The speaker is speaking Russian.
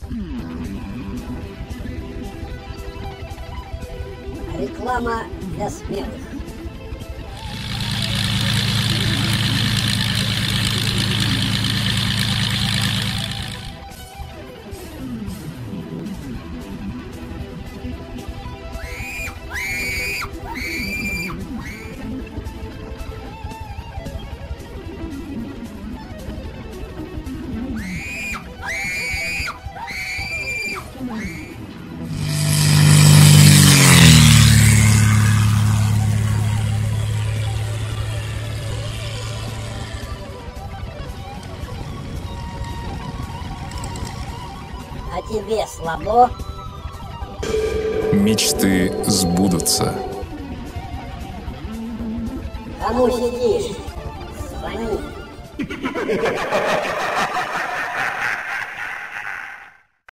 Реклама для смелых. А тебе слабо? Мечты сбудутся. Кому сидишь? Звони.